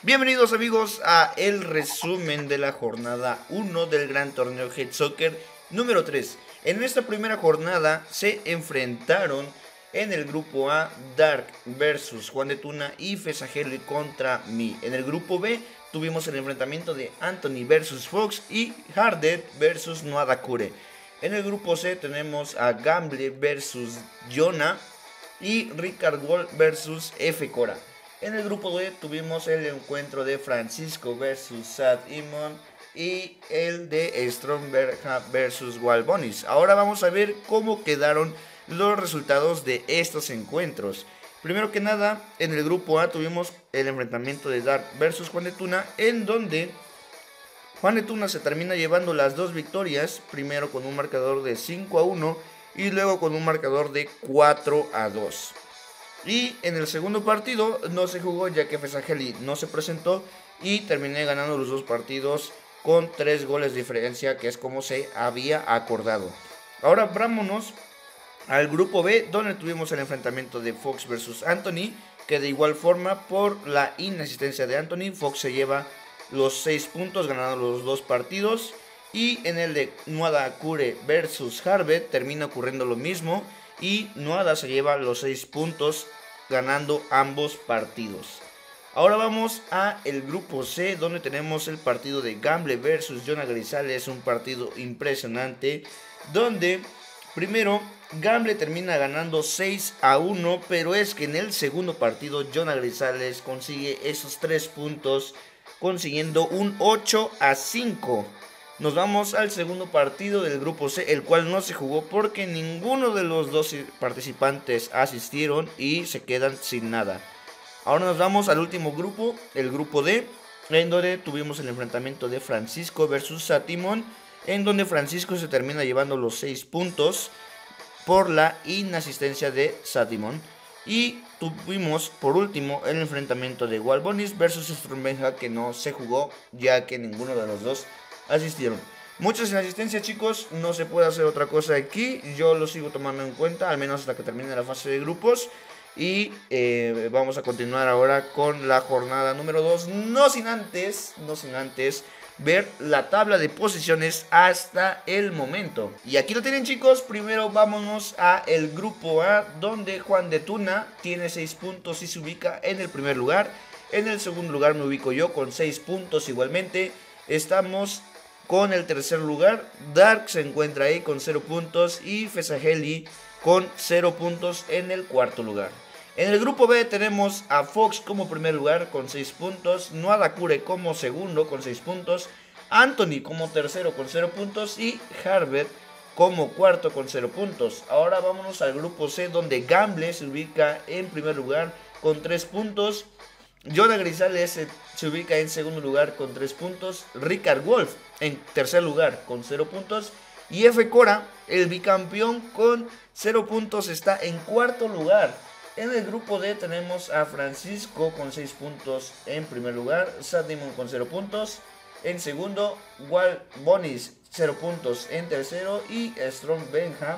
Bienvenidos amigos a el resumen de la jornada 1 del gran torneo Head Soccer número 3. En esta primera jornada se enfrentaron en el grupo A Dark versus Juan de Tuna y Fesageli contra mí. En el grupo B tuvimos el enfrentamiento de Anthony versus Fox y Hardet versus Noadakure. En el grupo C tenemos a Gamble versus Jonah y Ricard Wolf versus F. Cora. En el grupo D tuvimos el encuentro de Francisco versus Sad Imon y el de Stromberg versus Walbonis. Ahora vamos a ver cómo quedaron los resultados de estos encuentros. Primero que nada, en el grupo A tuvimos el enfrentamiento de Dark versus Juan de Tuna, en donde Juan de Tuna se termina llevando las dos victorias, primero con un marcador de 5-1 y luego con un marcador de 4-2. Y en el segundo partido no se jugó ya que Fesageli no se presentó y terminé ganando los dos partidos con 3 goles de diferencia, que es como se había acordado. Ahora vámonos al grupo B, donde tuvimos el enfrentamiento de Fox versus Anthony, que de igual forma por la inasistencia de Anthony, Fox se lleva los 6 puntos ganando los dos partidos. Y en el de Noadakure versus Harvard termina ocurriendo lo mismo y Noada se lleva los 6 puntos ganando ambos partidos. Ahora vamos a el grupo C, donde tenemos el partido de Gamble versus Jonah Grisales, un partido impresionante donde primero Gamble termina ganando 6-1, pero es que en el segundo partido Jonah Grisales consigue esos 3 puntos consiguiendo un 8-5. Nos vamos al segundo partido del grupo C, el cual no se jugó porque ninguno de los dos participantes asistieron y se quedan sin nada. Ahora nos vamos al último grupo, el grupo D, en donde tuvimos el enfrentamiento de Francisco versus Satimón, en donde Francisco se termina llevando los 6 puntos por la inasistencia de Satimón. Y tuvimos por último el enfrentamiento de Walbonis versus Strumbenja, que no se jugó ya que ninguno de los dos asistieron. Muchas inasistencias, chicos, no se puede hacer otra cosa aquí. Yo lo sigo tomando en cuenta, al menos hasta que termine la fase de grupos. Y vamos a continuar ahora con la jornada número 2, no sin antes ver la tabla de posiciones hasta el momento. Y aquí lo tienen, chicos. Primero vámonos a el grupo A, donde Juan de Tuna tiene 6 puntos y se ubica en el primer lugar. En el segundo lugar me ubico yo con 6 puntos igualmente. Estamos con el tercer lugar. Dark se encuentra ahí con 0 puntos y Fesageli con 0 puntos en el cuarto lugar. En el grupo B tenemos a Fox como primer lugar con 6 puntos, Noadakure como segundo con 6 puntos, Anthony como tercero con 0 puntos y Harvard como cuarto con 0 puntos. Ahora vámonos al grupo C, donde Gamble se ubica en primer lugar con 3 puntos, Jonah Grisales se ubica en segundo lugar con 3 puntos, Ricard Wolf en tercer lugar con 0 puntos y F. Cora, el bicampeón, con 0 puntos está en cuarto lugar. En el grupo D tenemos a Francisco con 6 puntos en primer lugar, Sadimon con 0 puntos en segundo, Walbonis 0 puntos en tercero y Strong Benja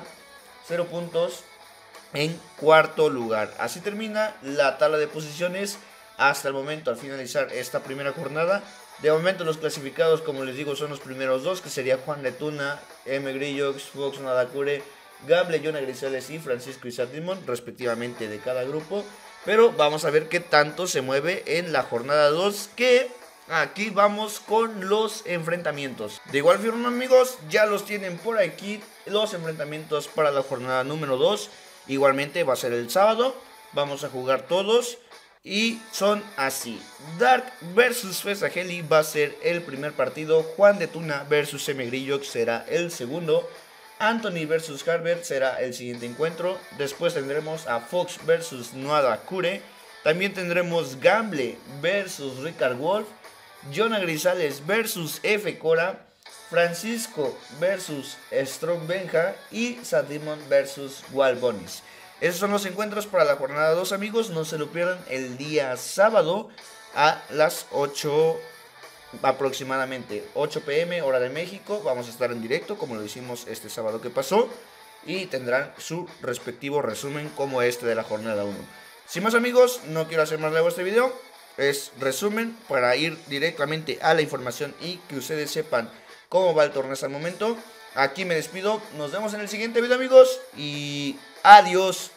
0 puntos en cuarto lugar. Así termina la tabla de posiciones hasta el momento al finalizar esta primera jornada. De momento los clasificados, como les digo, son los primeros dos, que sería Juan de Tuna, M. Grillox, Fox Noadakure, Gamble, Jonah Grisales y Francisco Isatimón, respectivamente, de cada grupo. Pero vamos a ver qué tanto se mueve en la jornada 2, que aquí vamos con los enfrentamientos. De igual forma, amigos, ya los tienen por aquí los enfrentamientos para la jornada número 2. Igualmente va a ser el sábado, vamos a jugar todos. Y son así: Dark versus Fesageli va a ser el primer partido, Juan de Tuna versus M. Grillox será el segundo, Anthony versus Harvard será el siguiente encuentro. Después tendremos a Fox versus Noadakure. También tendremos Gamble versus Ricard Wolf, Jonah Grisales versus F. Cora, Francisco versus Strong Benja y Sadimon versus Walbonis. Esos son los encuentros para la jornada 2, amigos. No se lo pierdan el día sábado a las 8 aproximadamente 8 p.m. hora de México. Vamos a estar en directo como lo hicimos este sábado que pasó y tendrán su respectivo resumen como este de la jornada 1. Sin más, amigos, no quiero hacer más largo este video. es resumen para ir directamente a la información y que ustedes sepan cómo va el torneo hasta el momento. Aquí me despido, nos vemos en el siguiente video, amigos, y adiós.